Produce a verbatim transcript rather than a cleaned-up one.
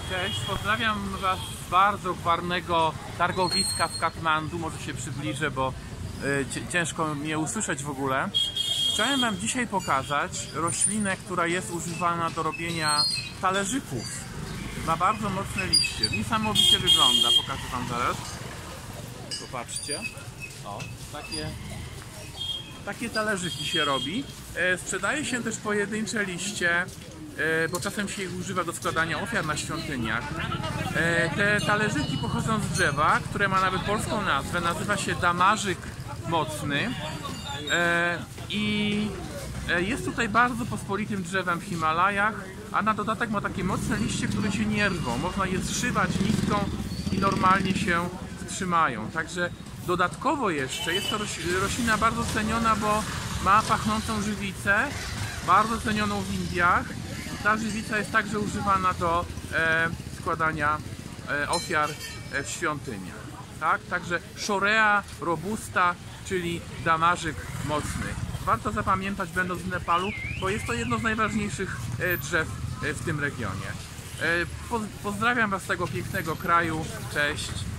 Cześć, pozdrawiam Was z bardzo gwarnego targowiska w Katmandu. Może się przybliżę, bo y, ciężko mnie usłyszeć w ogóle. Chciałem Wam dzisiaj pokazać roślinę, która jest używana do robienia talerzyków. Ma bardzo mocne liście. Niesamowicie wygląda. Pokażę Wam zaraz. Popatrzcie. O, takie, takie talerzyki się robi. E, sprzedaje się też pojedyncze liście, bo czasem się ich używa do składania ofiar na świątyniach. Te talerzyki pochodzą z drzewa, które ma nawet polską nazwę. Nazywa się damarzyk mocny i jest tutaj bardzo pospolitym drzewem w Himalajach, a na dodatek ma takie mocne liście, które się nie rwą. Można je zszywać nitką i normalnie się trzymają. Także dodatkowo jeszcze jest to roślina bardzo ceniona, bo ma pachnącą żywicę, bardzo cenioną w Indiach. Ta żywica jest także używana do e, składania e, ofiar e, w świątyniach. Tak? Także Shorea robusta, czyli damarzyk mocny. Warto zapamiętać, będąc w Nepalu, bo jest to jedno z najważniejszych e, drzew e, w tym regionie. E, po, pozdrawiam Was z tego pięknego kraju. Cześć!